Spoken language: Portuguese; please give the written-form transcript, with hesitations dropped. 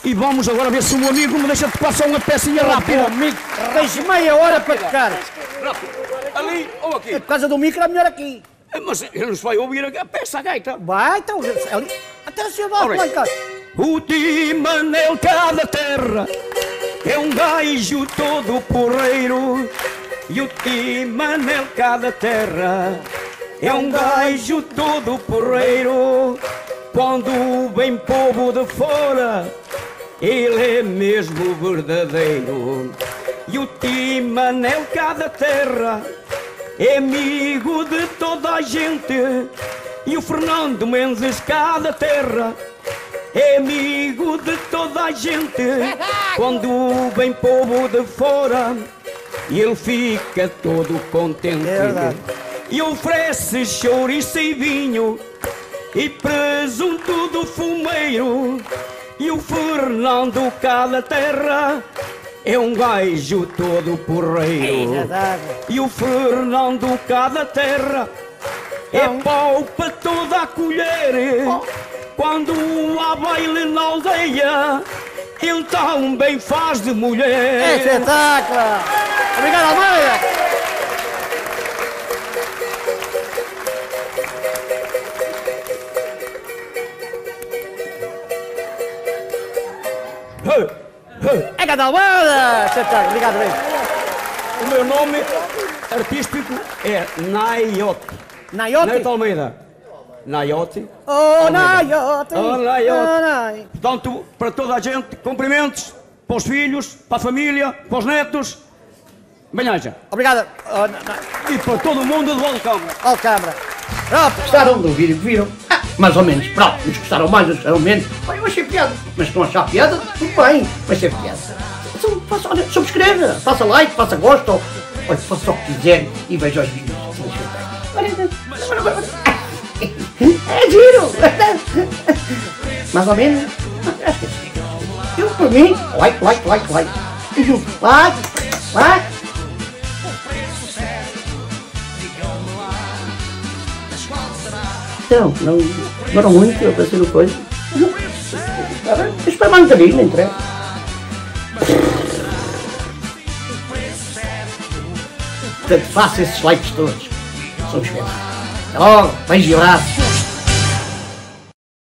E vamos agora ver se o meu amigo me deixa tocar só uma pecinha rápida. Amigo, tens meia hora para tocar. Rápido. Ali ou aqui? É por causa do micro é melhor aqui. Mas ele não se vai ouvir a peça, a gaita. Vai, então, ali. Até o senhor vai lá em casa. O Timanel cá da terra é um gajo todo porreiro. E o Timanel cá da terra é um gajo todo porreiro. Quando vem povo de fora, ele é mesmo verdadeiro. E o Timanel cá da terra é amigo de toda a gente. E o Fernando Mendes cá da terra é amigo de toda a gente. Quando vem povo de fora, ele fica todo contente. E oferece chouriço e vinho e presunto do fumeiro. E o Fernando cá da terra é um gajo todo porreiro. E o Fernando cá da terra é pau para toda a colher. Quando há baile na aldeia, ele também faz de mulher. É espetáculo! Obrigado, Almeida! É cada Almeida! Espetáculo, obrigado, bem. O meu nome artístico é Naiote. Naiote? Naiote Almeida. Naiote. Oh, Naiote! Oh, Naiote! Portanto, para toda a gente, cumprimentos para os filhos, para a família, para os netos. Bem-aja. Obrigado. E para todo o mundo de Valcâmara. Valcâmara. Pronto. Gostaram de ouvir o que viram? Mais ou menos. Pronto, uns gostaram mais, uns gostaram menos. Olha, eu achei piada. Mas se não achar piada, tudo bem. Vai ser piada. Então, olha, subscreva, faça like, faça gosto, ou olha, faça o que quiser e veja os vídeos. É giro! Mais ou menos? Acho que sim. Eu, por mim, like. Like. Então, não demorou muito a fazer o coisa. Espera mais um bocadinho, não interessa. Portanto, faça esses likes todos. São os Até logo, beijo e abraço.